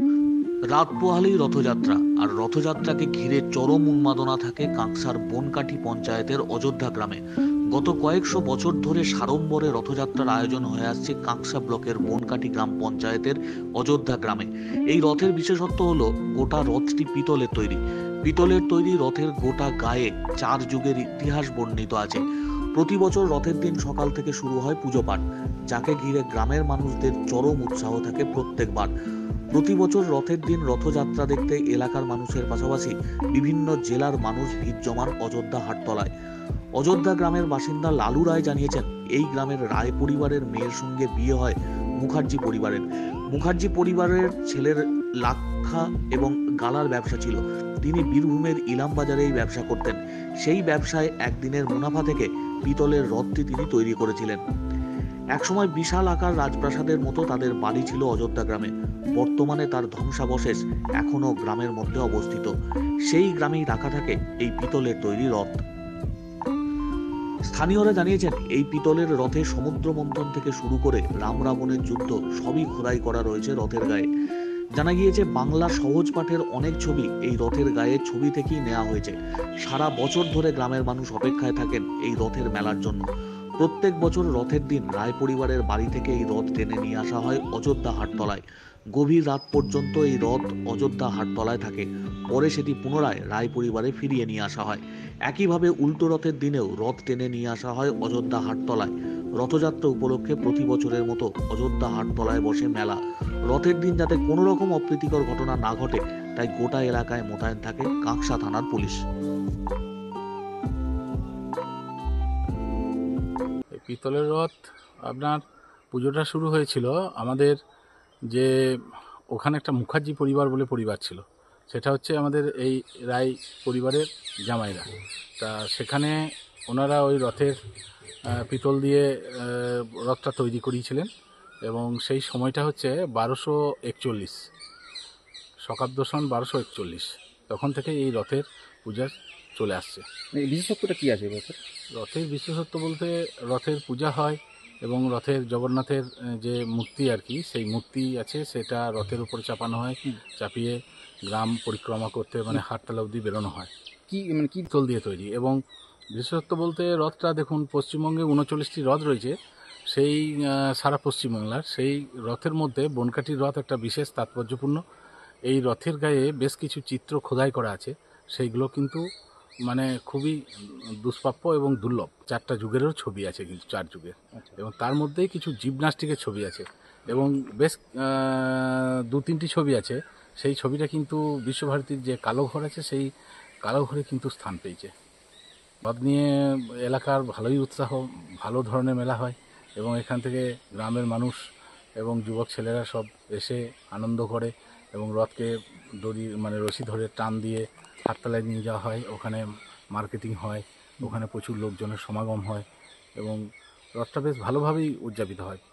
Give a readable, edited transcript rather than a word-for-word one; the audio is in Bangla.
রাত পোহালেই রথযাত্রা, আর রথযাত্রাকে ঘিরে চরম উন্মাদনা থাকে কাঁকসার বনকাঠি পঞ্চায়েতের অযোধ্যা গ্রামে। গত কয়েকশো বছর ধরে সাড়ম্বরে রথযাত্রার আয়োজন হয়ে আসছে কাঁকসা ব্লকের বনকাঠি গ্রাম পঞ্চায়েতের অযোধ্যা গ্রামে। এই রথের বিশেষত্ব হলো গোটা রথটি পিতলের তৈরি। পিতলের তৈরি রথের গোটা গায়ে 4 যুগের ইতিহাস বর্ণিত আছে। প্রতি বছর রথের দিন সকাল থেকে শুরু হয় পুজো পাঠ, যাকে ঘিরে গ্রামের মানুষদের চরম উৎসাহ থাকে প্রত্যেকবার। প্রতি বছর রথের দিন রথযাত্রা দেখতে এলাকার মানুষের পাশাপাশি বিভিন্ন জেলার মানুষ ভিড় জমান অযোধ্যা হাটতলায়। অযোধ্যা গ্রামের বাসিন্দা লালু রায় জানিয়েছেন, এই গ্রামের রায় পরিবারের মেয়ের সঙ্গে বিয়ে হয় মুখার্জি পরিবারের। মুখার্জি পরিবারের ছেলের লাক্ষা এবং গালার ব্যবসা ছিল। তিনি বীরভূমের ইলামবাজারে এই ব্যবসা করতেন। সেই ব্যবসায় একদিনের মুনাফা থেকে পিতলের রথটি তিনি তৈরি করেছিলেন। একসময় বিশাল আকার রাজপ্রাসাদের মতো তাদের বাড়ি ছিল অযোধ্যা গ্রামে। বর্তমানে তার ধ্বংসাবশেষ এখনো গ্রামের মধ্যে অবস্থিত। সেই গ্রামেই রাখা থাকে এই পিতলের তৈরি রথ। স্থানীয়রা জানিয়েছেন, এই পিতলের রথে সমুদ্র মন্থন থেকে শুরু করে রাম রাবণের যুদ্ধ সবই খোদাই করা রয়েছে রথের গায়ে। জানা গিয়েছে, বাংলা সহজ পাঠের অনেক ছবি এই রথের গায়ে ছবি থেকেই নেওয়া হয়েছে। সারা বছর ধরে গ্রামের মানুষ অপেক্ষায় থাকেন এই রথের মেলার জন্য। প্রত্যেক বছর রথের দিন রায় পরিবারের বাড়ি থেকে এই রথ টেনে নিয়ে আসা হয় অযোধ্যা হাটতলায়। গভীর রাত পর্যন্ত এই রথ অযোধ্যা হাটতলায় থাকে। পরে সেটি পুনরায় রায় পরিবারে ফিরিয়ে নিয়ে আসা হয়। একইভাবে উল্টো রথের দিনেও রথ টেনে নিয়ে আসা হয় অযোধ্যা হাটতলায়। রথযাত্রা উপলক্ষে প্রতি বছরের মতো অযোধ্যা হাটতলায় বসে মেলা। রথের দিন যাতে কোনো রকম অপ্রীতিকর ঘটনা না ঘটে, তাই গোটা এলাকায় মোতায়েন থাকে কাঁকসা থানার পুলিশ। পিতলের রথ আপনার পুজোটা শুরু হয়েছিল আমাদের যে ওখানে একটা মুখার্জি পরিবার বলে পরিবার ছিল, সেটা হচ্ছে আমাদের এই রায় পরিবারের জামাইরা। তা সেখানে ওনারা ওই রথের পিতল দিয়ে রথটা তৈরি করিয়েছিলেন, এবং সেই সময়টা হচ্ছে 1241, শকাব্দ সন 1241। তখন থেকে এই রথের পূজা চলে আসছে। এই বিশেষত্বটা কি আছে রথের? রথের বিশেষত্ব বলতে রথের পূজা হয়, এবং রথের জগন্নাথের যে মূর্তি আর কি, সেই মূর্তি আছে, সেটা রথের উপরে চাপানো হয়। চাপিয়ে গ্রাম পরিক্রমা করতে মানে হাটতলা অবধি বেরোনো হয়। কি মানে কি পিতল দিয়ে তৈরি। এবং বিশেষত্ব বলতে রথটা দেখুন, পশ্চিমবঙ্গে 39টি রথ রয়েছে সেই সারা পশ্চিমবাংলার। সেই রথের মধ্যে বনকাঠির রথ একটা বিশেষ তাৎপর্যপূর্ণ। এই রথের গায়ে বেশ কিছু চিত্র খোদাই করা আছে, সেইগুলো কিন্তু মানে খুবই দুষ্প্রাপ্য এবং দুর্লভ। 4টা যুগেরও ছবি আছে, কিন্তু 4 যুগের। এবং তার মধ্যেই কিছু জিমনাস্টিকের ছবি আছে, এবং বেশ 2-3টি ছবি আছে। সেই ছবিটা কিন্তু বিশ্বভারতীর যে কালো ঘর আছে, সেই কালো ঘরে কিন্তু স্থান পেয়েছে। রথ নিয়ে এলাকার ভালোই উৎসাহ, ভালো ধরনের মেলা হয়, এবং এখান থেকে গ্রামের মানুষ এবং যুবক ছেলেরা সব এসে আনন্দ করে, এবং রথকে দড়ি মানে রশি ধরে টান দিয়ে হাটতলায় নিয়ে যাওয়া হয়। ওখানে মার্কেটিং হয়, ওখানে প্রচুর লোকজনের সমাগম হয়, এবং রথটা বেশ ভালোভাবেই উদযাপিত হয়।